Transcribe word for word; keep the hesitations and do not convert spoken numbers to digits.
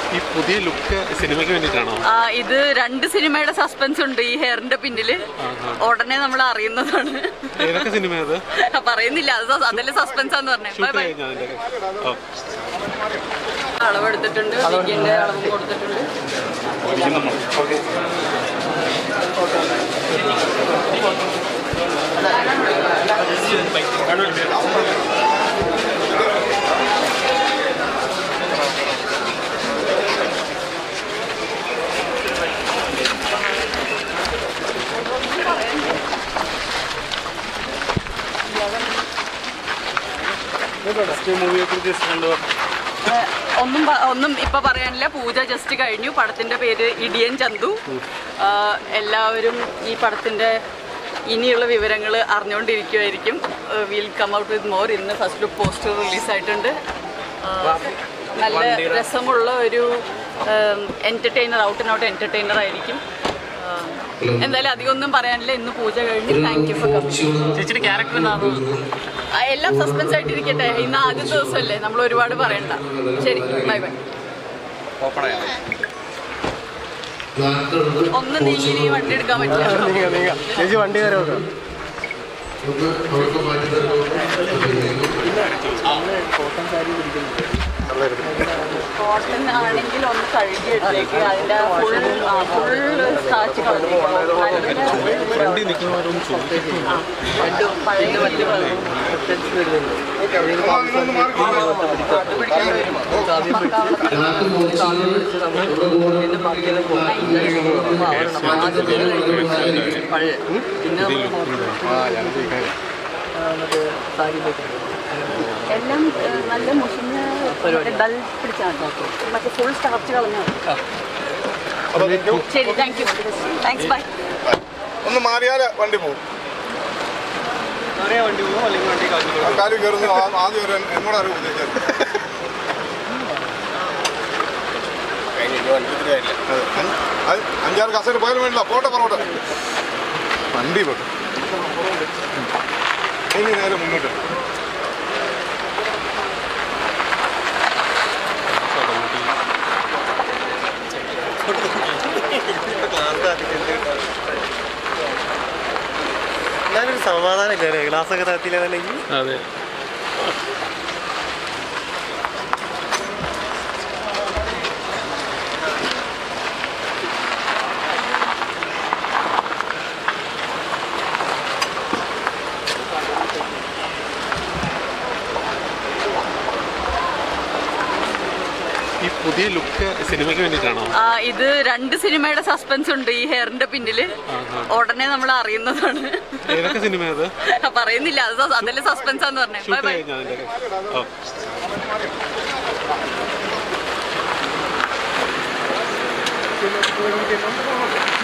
ഈ പുതിയ ലുക്ക് സിനിമയ്ക്ക് വേണ്ടിയിട്ടാണോ? ഇത് രണ്ട് സിനിമയുടെ സസ്പെൻസ് ഉണ്ട് ഈ ഹെയറിന്റെ പിന്നില്. ഉടനെ നമ്മൾ അറിയുന്നതാണ്. ഏതൊക്കെ സിനിമ അത് പറയുന്നില്ല, അത് അതല്ലേ സസ്പെൻസ് ആന്ന് പറഞ്ഞത്. അളവെടുത്തിട്ടുണ്ട്, വിക്കിന്റെ അളവും കൊടുത്തിട്ടുണ്ട്. ഒന്നും ഒന്നും ഇപ്പൊ പറയാനില്ല. പൂജ ജസ്റ്റ് കഴിഞ്ഞു. പടത്തിന്റെ പേര് ഇടിയൻ ചന്തു. എല്ലാവരും ഈ പടത്തിന്റെ ഇനിയുള്ള വിവരങ്ങൾ അറിഞ്ഞുകൊണ്ടിരിക്കുമായിരിക്കും. Will come out with more. ഇന്ന് ഫസ്റ്റ് ലുക്ക് പോസ്റ്റർ റിലീസായിട്ടുണ്ട്. നല്ല രസമുള്ള ഒരു entertainer, out and out entertainer ആയിരിക്കും. എന്തായാലും അധികം ഒന്നും പറയാനില്ല. ഇന്ന് പൂജ കഴിഞ്ഞു. Thank you for coming. Character എല്ലാം സസ്പെൻസ് ആയിട്ടിരിക്കട്ടെ. ഇന്ന് ആദ്യ ദിവസമല്ലേ, നമ്മൾ ഒരുപാട് പറയണ്ട. ശരി, ബൈ ബൈ. ഒന്ന് നീങ്ങി വണ്ടി എടുക്കാൻ പറ്റില്ല. വണ്ടി കോട്ടൺ ആണെങ്കിൽ ഒന്ന് കഴുകി എടുത്തേക്ക്. അതിന്റെ ഫുൾ ഫുൾ സ്റ്റാച്ച് കളഞ്ഞേക്കും. പഴയ വലിയ എല്ലാം നല്ല മുഷിഞ്ഞ ഡൽ പിടിച്ചാണ്. മറ്റേ ഫുൾ സ്റ്റാർച്ച് കളഞ്ഞാൽ. ശരി, താങ്ക് യു. Thanks, by. ഒന്ന് മാറിയാൽ വണ്ടി പോകും. കാര്യം കയറുന്നു. ആദ്യം ഒരു എന്നോട് അറിവ് ഉദ്ദേശിച്ചത് അഞ്ചാറ് കസേര പോയാലും വേണ്ടില്ല. പോട്ടെ പുറോട്ടെ വണ്ടി പോട്ടെ. ഇനി നേരെ മുന്നോട്ട്. ഞാനൊരു സമാധാനം കയറി ഗ്ലാസ്സൊക്കെ താത്തില്ലെങ്കിൽ. അതെ, ഈ പുതിയ ലുക്ക് സിനിമയ്ക്ക് വേണ്ടിയിട്ടാണോ? ഇത് രണ്ട് സിനിമയുടെ സസ്പെൻസ് ഉണ്ട് ഈ ഹെയറിന്റെ പിന്നില്. ഉടനെ നമ്മൾ അറിയുന്നതാണ്. ഏതൊക്കെ സിനിമ അത് പറയുന്നില്ല, അത് അതല്ലേ സസ്പെൻസ് ആന്ന് പറഞ്ഞത്. Bye by.